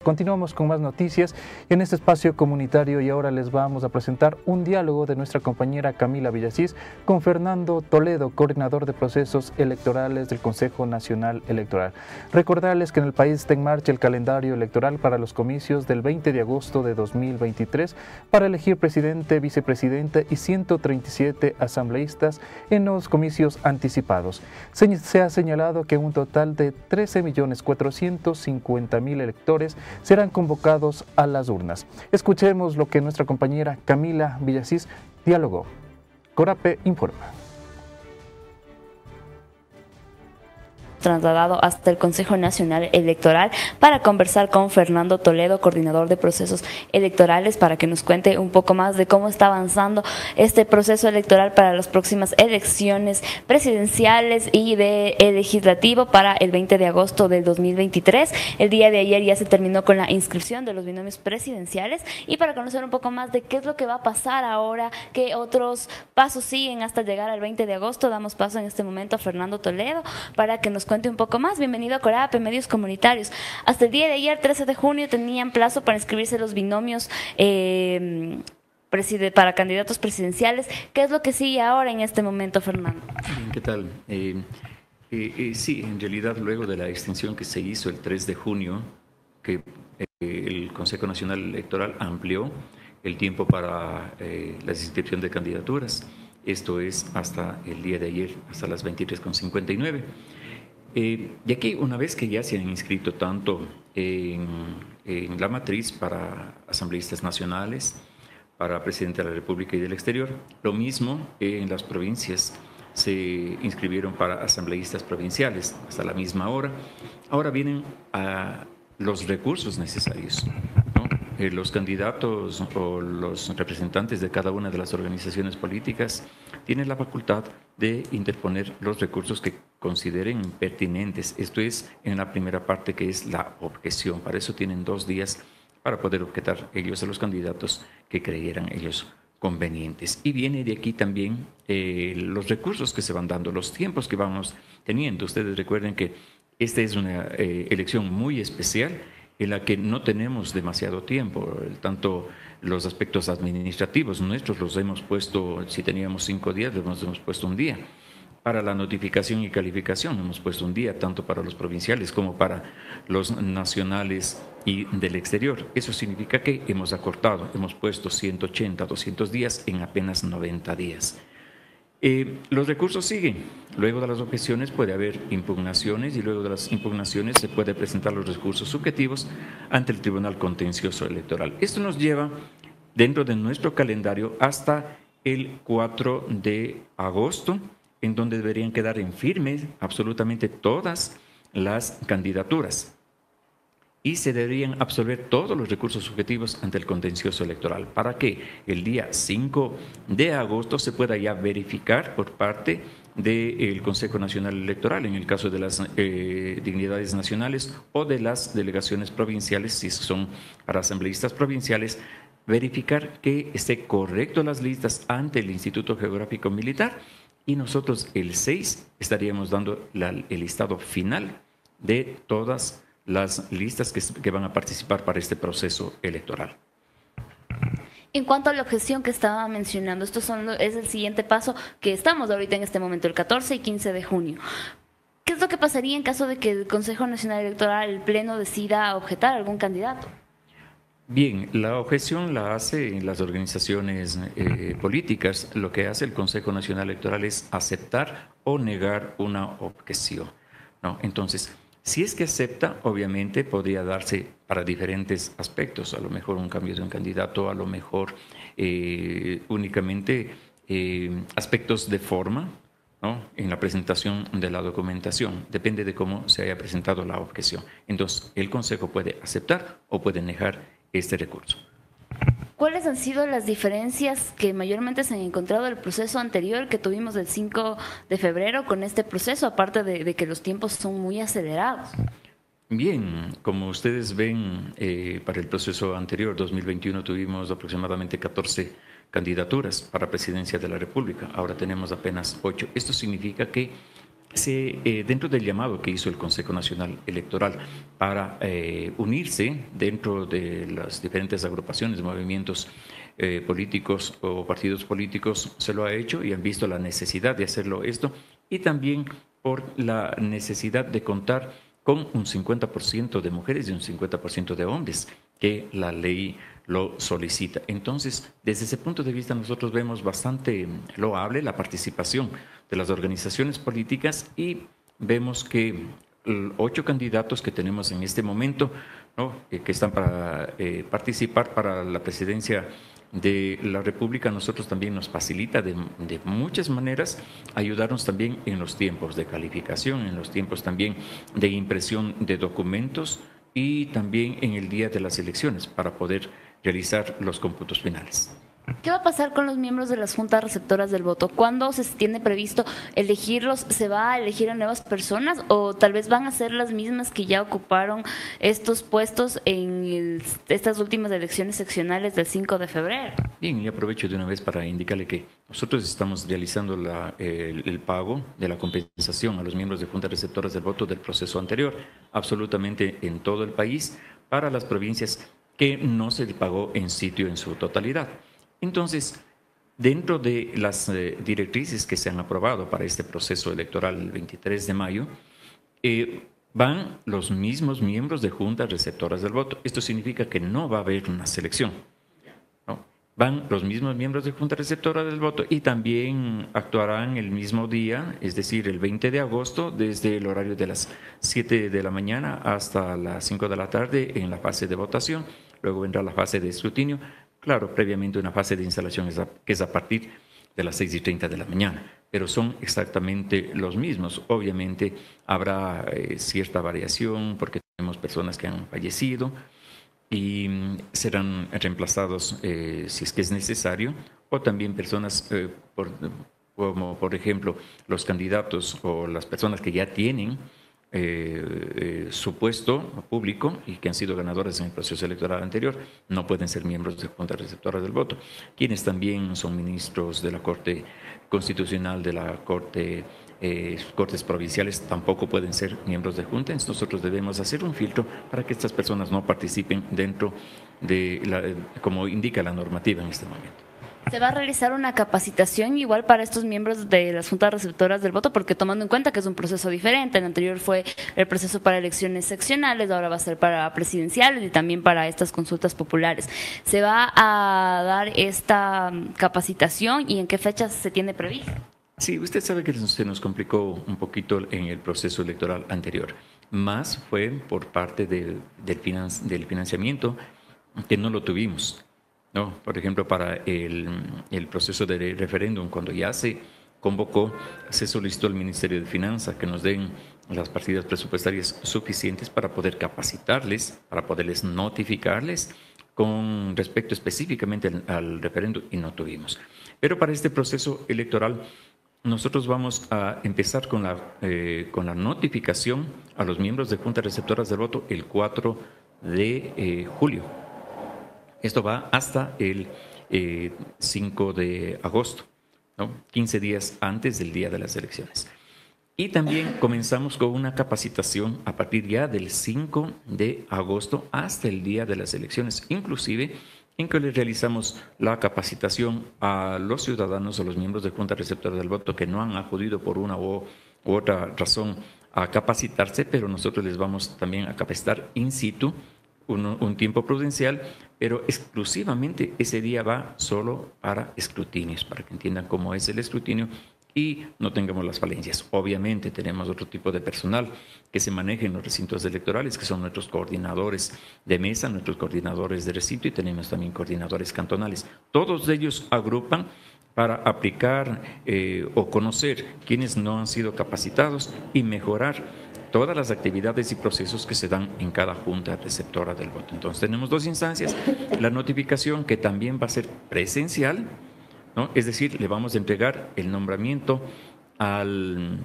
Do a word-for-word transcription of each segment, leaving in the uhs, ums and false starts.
Continuamos con más noticias en este espacio comunitario y ahora les vamos a presentar un diálogo de nuestra compañera Camila Villasís con Fernando Toledo, coordinador de procesos electorales del Consejo Nacional Electoral. Recordarles que en el país está en marcha el calendario electoral para los comicios del veinte de agosto de dos mil veintitrés para elegir presidente, vicepresidente y ciento treinta y siete asambleístas en los comicios anticipados. Se, se ha señalado que un total de trece millones cuatrocientos cincuenta mil electores serán convocados a las urnas. Escuchemos lo que nuestra compañera Camila Villasís dialogó. Corape informa. Trasladado hasta el Consejo Nacional Electoral para conversar con Fernando Toledo, coordinador de procesos electorales, para que nos cuente un poco más de cómo está avanzando este proceso electoral para las próximas elecciones presidenciales y de legislativo para el veinte de agosto del dos mil veintitrés. El día de ayer ya se terminó con la inscripción de los binomios presidenciales, y para conocer un poco más de qué es lo que va a pasar ahora, qué otros pasos siguen hasta llegar al veinte de agosto, damos paso en este momento a Fernando Toledo para que nos cuente un poco más. Bienvenido a Corape, Medios Comunitarios. Hasta el día de ayer, trece de junio, tenían plazo para inscribirse los binomios eh, para candidatos presidenciales. ¿Qué es lo que sigue ahora en este momento, Fernando? Bien, ¿qué tal? Eh, eh, eh, sí, en realidad, luego de la extensión que se hizo el tres de junio, que eh, el Consejo Nacional Electoral amplió el tiempo para eh, la inscripción de candidaturas. Esto es hasta el día de ayer, hasta las veintitrés con cincuenta y nueve. Eh, y aquí, una vez que ya se han inscrito tanto en, en la matriz para asambleístas nacionales, para presidente de la República y del exterior, lo mismo en las provincias se inscribieron para asambleístas provinciales hasta la misma hora. Ahora vienen a los recursos necesarios, ¿no? Eh, los candidatos o los representantes de cada una de las organizaciones políticas tienen la facultad de interponer los recursos que consideren pertinentes. Esto es en la primera parte, que es la objeción. Para eso tienen dos días para poder objetar ellos a los candidatos que creyeran ellos convenientes. Y viene de aquí también eh, los recursos que se van dando, los tiempos que vamos teniendo. Ustedes recuerden que esta es una eh, elección muy especial en la que no tenemos demasiado tiempo, tanto los aspectos administrativos nuestros los hemos puesto, si teníamos cinco días, los hemos puesto un día. Para la notificación y calificación hemos puesto un día, tanto para los provinciales como para los nacionales y del exterior. Eso significa que hemos acortado, hemos puesto ciento ochenta, doscientos días en apenas noventa días. Eh, los recursos siguen. Luego de las objeciones puede haber impugnaciones y luego de las impugnaciones se puede presentar los recursos subjetivos ante el Tribunal Contencioso Electoral. Esto nos lleva dentro de nuestro calendario hasta el cuatro de agosto, en donde deberían quedar en firme absolutamente todas las candidaturas y se deberían absolver todos los recursos subjetivos ante el contencioso electoral para que el día cinco de agosto se pueda ya verificar por parte del Consejo Nacional Electoral, en el caso de las eh, dignidades nacionales o de las delegaciones provinciales, si son para asambleístas provinciales, verificar que esté correcto las listas ante el Instituto Geográfico Militar, y nosotros el seis estaríamos dando la, el listado final de todas las listas que, que van a participar para este proceso electoral. En cuanto a la objeción que estaba mencionando, esto son, es el siguiente paso que estamos ahorita en este momento, el catorce y quince de junio. ¿Qué es lo que pasaría en caso de que el Consejo Nacional Electoral, el Pleno, decida objetar a algún candidato? Bien, la objeción la hacen las organizaciones eh, políticas. Lo que hace el Consejo Nacional Electoral es aceptar o negar una objeción, ¿no? Entonces, si es que acepta, obviamente podría darse para diferentes aspectos, a lo mejor un cambio de un candidato, a lo mejor eh, únicamente eh, aspectos de forma, ¿no?, en la presentación de la documentación, depende de cómo se haya presentado la objeción. Entonces, el Consejo puede aceptar o puede negar este recurso. ¿Cuáles han sido las diferencias que mayormente se han encontrado del proceso anterior que tuvimos del cinco de febrero con este proceso, aparte de, de que los tiempos son muy acelerados? Bien, como ustedes ven, eh, para el proceso anterior, dos mil veintiuno, tuvimos aproximadamente catorce candidaturas para presidencia de la República. Ahora tenemos apenas ocho. Esto significa que se, eh, dentro del llamado que hizo el Consejo Nacional Electoral para eh, unirse dentro de las diferentes agrupaciones, movimientos eh, políticos o partidos políticos, se lo ha hecho y han visto la necesidad de hacerlo esto, y también por la necesidad de contar con un cincuenta por ciento de mujeres y un cincuenta por ciento de hombres, que la ley lo solicita. Entonces, desde ese punto de vista, nosotros vemos bastante loable la participación de las organizaciones políticas y vemos que ocho candidatos que tenemos en este momento, ¿no?, eh, que están para eh, participar para la presidencia de la República, nosotros también nos facilita de, de muchas maneras ayudarnos también en los tiempos de calificación, en los tiempos también de impresión de documentos y también en el día de las elecciones para poder realizar los cómputos finales. ¿Qué va a pasar con los miembros de las juntas receptoras del voto? ¿Cuándo se tiene previsto elegirlos? ¿Se va a elegir a nuevas personas o tal vez van a ser las mismas que ya ocuparon estos puestos en el, estas últimas elecciones seccionales del cinco de febrero? Bien, y aprovecho de una vez para indicarle que nosotros estamos realizando la, el, el pago de la compensación a los miembros de juntas receptoras del voto del proceso anterior, absolutamente en todo el país, para las provincias que no se pagó en sitio en su totalidad. Entonces, dentro de las eh, directrices que se han aprobado para este proceso electoral el veintitrés de mayo, eh, van los mismos miembros de juntas receptoras del voto. Esto significa que no va a haber una selección, ¿no? Van los mismos miembros de juntas receptoras del voto y también actuarán el mismo día, es decir, el veinte de agosto, desde el horario de las siete de la mañana hasta las cinco de la tarde en la fase de votación. Luego vendrá la fase de escrutinio. Claro, previamente una fase de instalación que es a partir de las seis y treinta de la mañana, pero son exactamente los mismos. Obviamente habrá eh, cierta variación porque tenemos personas que han fallecido y serán reemplazados eh, si es que es necesario, o también personas eh, por, como por ejemplo los candidatos o las personas que ya tienen Eh, eh, su puesto público y que han sido ganadores en el proceso electoral anterior, no pueden ser miembros de juntas receptoras del voto. Quienes también son ministros de la Corte Constitucional, de la Corte, eh, Cortes Provinciales, tampoco pueden ser miembros de juntas. Nosotros debemos hacer un filtro para que estas personas no participen dentro de, la, como indica la normativa en este momento. ¿Se va a realizar una capacitación igual para estos miembros de las juntas receptoras del voto? Porque tomando en cuenta que es un proceso diferente, el anterior fue el proceso para elecciones seccionales, ahora va a ser para presidenciales y también para estas consultas populares. ¿Se va a dar esta capacitación y en qué fechas se tiene previsto? Sí, usted sabe que se nos complicó un poquito en el proceso electoral anterior. Más fue por parte de, del, finan, del financiamiento que no lo tuvimos. No, por ejemplo, para el, el proceso de referéndum, cuando ya se convocó, se solicitó al Ministerio de Finanzas que nos den las partidas presupuestarias suficientes para poder capacitarles, para poderles notificarles con respecto específicamente al, al referéndum, y no tuvimos. Pero para este proceso electoral, nosotros vamos a empezar con la, eh, con la notificación a los miembros de juntas receptoras del voto el cuatro de eh, julio. Esto va hasta el eh, cinco de agosto, ¿no? quince días antes del día de las elecciones. Y también comenzamos con una capacitación a partir ya del cinco de agosto hasta el día de las elecciones, inclusive en que le realizamos la capacitación a los ciudadanos, a los miembros de junta receptora del voto que no han acudido por una u, u otra razón a capacitarse, pero nosotros les vamos también a capacitar in situ, Un, un tiempo prudencial, pero exclusivamente ese día va solo para escrutinios, para que entiendan cómo es el escrutinio y no tengamos las falencias. Obviamente tenemos otro tipo de personal que se maneja en los recintos electorales, que son nuestros coordinadores de mesa, nuestros coordinadores de recinto, y tenemos también coordinadores cantonales. Todos ellos agrupan para aplicar eh, o conocer quienes no han sido capacitados y mejorar todas las actividades y procesos que se dan en cada junta receptora del voto. Entonces tenemos dos instancias, la notificación que también va a ser presencial, ¿no? Es decir, le vamos a entregar el nombramiento al,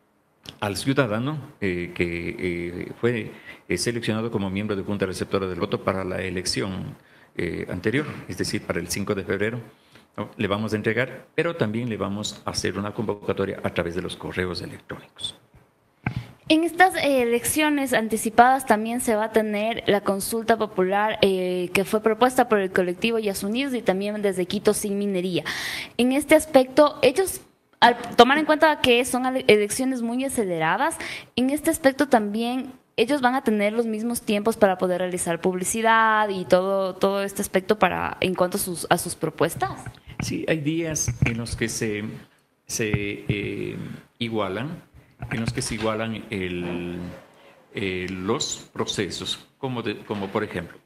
al ciudadano eh, que eh, fue eh, seleccionado como miembro de junta receptora del voto para la elección eh, anterior, es decir, para el cinco de febrero, ¿no? Le vamos a entregar, pero también le vamos a hacer una convocatoria a través de los correos electrónicos. En estas eh, elecciones anticipadas también se va a tener la consulta popular eh, que fue propuesta por el colectivo Yasunidos y también desde Quito Sin Minería. En este aspecto, ellos, al tomar en cuenta que son elecciones muy aceleradas, en este aspecto también ellos van a tener los mismos tiempos para poder realizar publicidad y todo, todo este aspecto para en cuanto a sus, a sus propuestas. Sí, hay días en los que se, se eh, igualan, en los que se igualan el, eh, los procesos, como, de, como por ejemplo,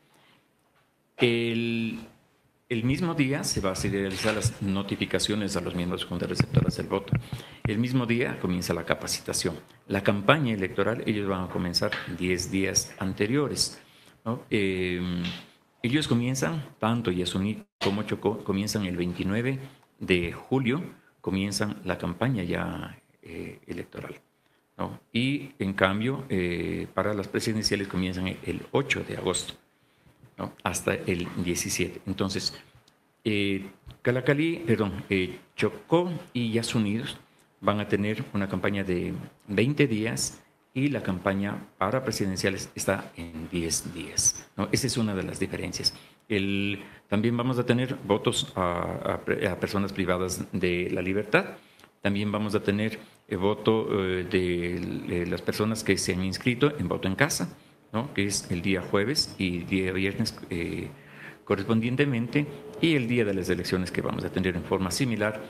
el, el mismo día se va a realizar las notificaciones a los miembros de juntas receptoras del voto. El mismo día comienza la capacitación. La campaña electoral, ellos van a comenzar diez días anteriores, ¿no? Eh, ellos comienzan, tanto Yasuní como Chocó, comienzan el veintinueve de julio, comienzan la campaña ya eh, electoral, ¿no? Y en cambio, eh, para las presidenciales comienzan el ocho de agosto, ¿no? Hasta el diecisiete. Entonces, eh, Calacalí, perdón, eh, Chocó y Yasuníes van a tener una campaña de veinte días y la campaña para presidenciales está en diez días, ¿no? Esa es una de las diferencias. El, también vamos a tener votos a, a, a personas privadas de la libertad. También vamos a tener el voto eh, de, de las personas que se han inscrito en voto en casa, ¿no? Que es el día jueves y día viernes eh, correspondientemente, y el día de las elecciones que vamos a tener en forma similar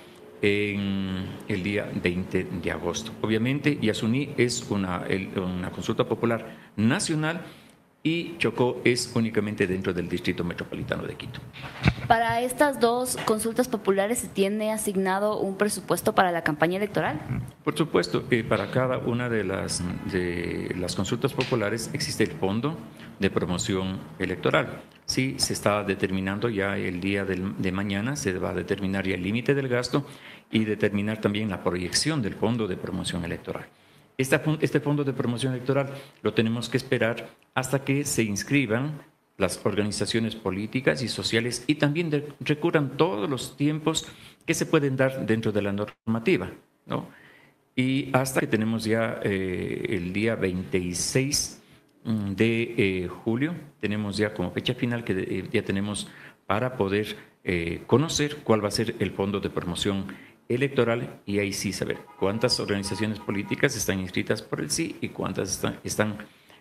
en el día veinte de agosto. Obviamente, Yasuní es una, una consulta popular nacional y Chocó es únicamente dentro del Distrito Metropolitano de Quito. Para estas dos consultas populares, ¿se tiene asignado un presupuesto para la campaña electoral? Por supuesto, eh, para cada una de las, de las consultas populares existe el Fondo de Promoción Electoral. Sí, se está determinando ya el día del, de mañana, se va a determinar ya el límite del gasto y determinar también la proyección del Fondo de Promoción Electoral. Esta, este Fondo de Promoción Electoral lo tenemos que esperar hasta que se inscriban las organizaciones políticas y sociales y también de, recurran todos los tiempos que se pueden dar dentro de la normativa, ¿no? Y hasta que tenemos ya eh, el día veintiséis de eh, julio, tenemos ya como fecha final que eh, ya tenemos para poder eh, conocer cuál va a ser el Fondo de Promoción Electoral y ahí sí saber cuántas organizaciones políticas están inscritas por el sí y cuántas están, están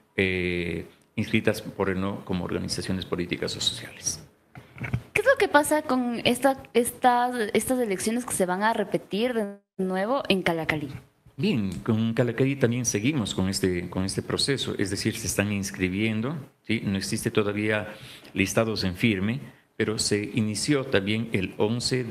eh, inscritas por el no como organizaciones políticas o sociales. ¿Qué es lo que pasa con esta, estas, estas elecciones que se van a repetir de nuevo en Calacalí? Bien, con Calacalí también seguimos con este, con este proceso, es decir, se están inscribiendo, ¿sí? No existe todavía listados en firme, pero se inició también el once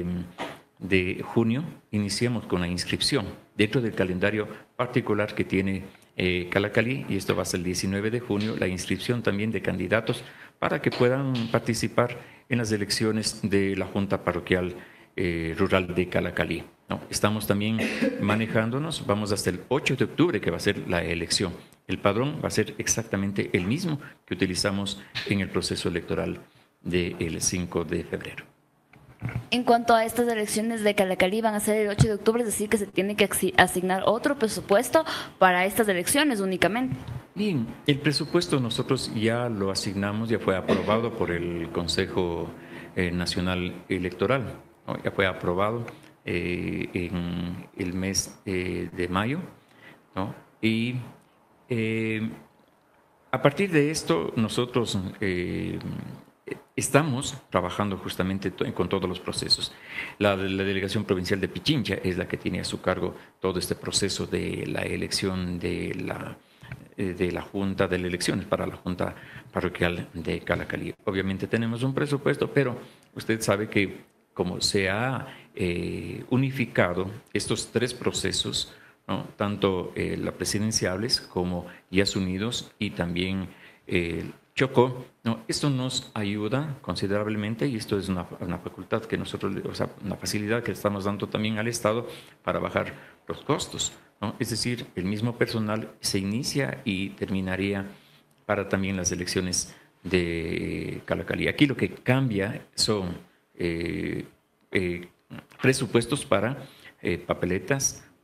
de junio, iniciamos con la inscripción dentro del calendario particular que tiene eh, Calacalí, y esto va a ser el diecinueve de junio, la inscripción también de candidatos para que puedan participar en las elecciones de la Junta Parroquial eh, Rural de Calacalí, ¿no? Estamos también manejándonos, vamos hasta el ocho de octubre que va a ser la elección. El padrón va a ser exactamente el mismo que utilizamos en el proceso electoral del cinco de febrero. En cuanto a estas elecciones de Calacalí, van a ser el ocho de octubre, es decir, que se tiene que asignar otro presupuesto para estas elecciones únicamente. Bien, el presupuesto nosotros ya lo asignamos, ya fue aprobado por el Consejo eh, Nacional Electoral, ¿no? Ya fue aprobado eh, en el mes eh, de mayo, ¿no? Y eh, a partir de esto nosotros eh, estamos trabajando justamente con todos los procesos. La, la Delegación Provincial de Pichincha es la que tiene a su cargo todo este proceso de la elección de la, de la Junta de Elecciones para la Junta Parroquial de Calacalí. Obviamente tenemos un presupuesto, pero usted sabe que como se ha eh, unificado estos tres procesos, ¿no? Tanto eh, las presidenciales como Yasunidos y también eh, Chocó, ¿no? Esto nos ayuda considerablemente y esto es una, una facultad que nosotros, o sea, una facilidad que estamos dando también al Estado para bajar los costos, ¿no? Es decir, el mismo personal se inicia y terminaría para también las elecciones de Calacalí. Aquí lo que cambia son eh, eh, presupuestos para eh, papeletas,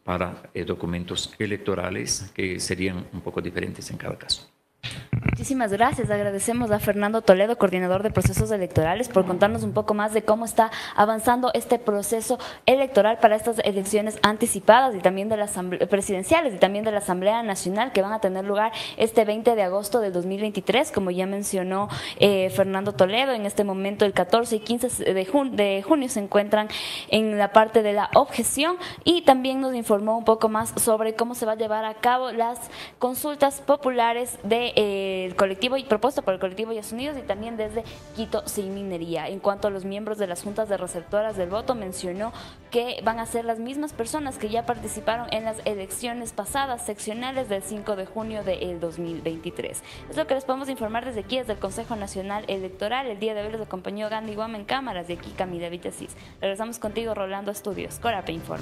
para eh, documentos electorales que serían un poco diferentes en cada caso. Muchísimas gracias. Agradecemos a Fernando Toledo, coordinador de procesos electorales, por contarnos un poco más de cómo está avanzando este proceso electoral para estas elecciones anticipadas y también de las presidenciales y también de la Asamblea Nacional que van a tener lugar este veinte de agosto del dos mil veintitrés, como ya mencionó eh, Fernando Toledo. En este momento el catorce y quince de, jun de junio se encuentran en la parte de la objeción y también nos informó un poco más sobre cómo se va a llevar a cabo las consultas populares de eh, el colectivo y propuesto por el colectivo Yas Unidos y también desde Quito Sin Minería. En cuanto a los miembros de las juntas de receptoras del voto, mencionó que van a ser las mismas personas que ya participaron en las elecciones pasadas seccionales del cinco de junio del dos mil veintitrés. Es lo que les podemos informar desde aquí, desde el Consejo Nacional Electoral. El día de hoy les acompañó Gandhi Guama en cámaras, de aquí Camila Villasís. Regresamos contigo, Rolando Estudios. Corape informa.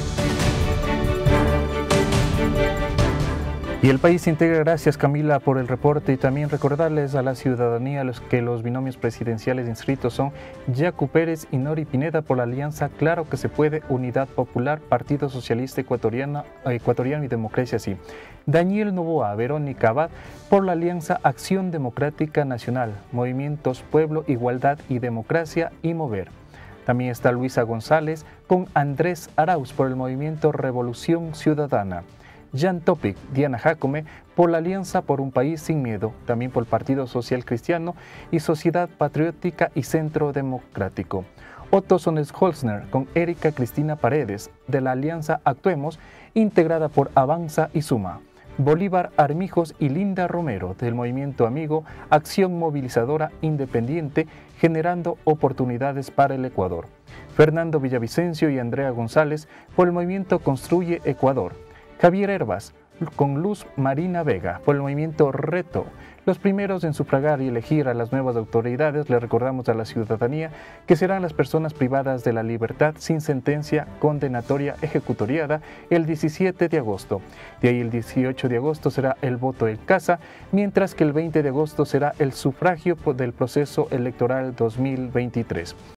Y el país se integra. Gracias, Camila, por el reporte, y también recordarles a la ciudadanía los que los binomios presidenciales inscritos son Yacu Pérez y Nori Pineda por la alianza Claro que se puede, Unidad Popular, Partido Socialista Ecuatoriano, Ecuatoriano y Democracia Sí. Daniel Novoa, Verónica Abad por la alianza Acción Democrática Nacional, Movimientos Pueblo, Igualdad y Democracia y Mover. También está Luisa González con Andrés Arauz por el movimiento Revolución Ciudadana. Jan Topic, Diana Jacome por la Alianza por un País Sin Miedo, también por el Partido Social Cristiano y Sociedad Patriótica y Centro Democrático. Otto Sones-Holzner con Erika Cristina Paredes de la Alianza Actuemos, integrada por Avanza y Suma. Bolívar Armijos y Linda Romero del Movimiento Amigo, Acción Movilizadora Independiente, generando oportunidades para el Ecuador. Fernando Villavicencio y Andrea González por el Movimiento Construye Ecuador. Javier Herbas con Luz Marina Vega por el movimiento Reto. Los primeros en sufragar y elegir a las nuevas autoridades, le recordamos a la ciudadanía que serán las personas privadas de la libertad sin sentencia condenatoria ejecutoriada el diecisiete de agosto. De ahí el dieciocho de agosto será el voto en casa, mientras que el veinte de agosto será el sufragio del proceso electoral dos mil veintitrés.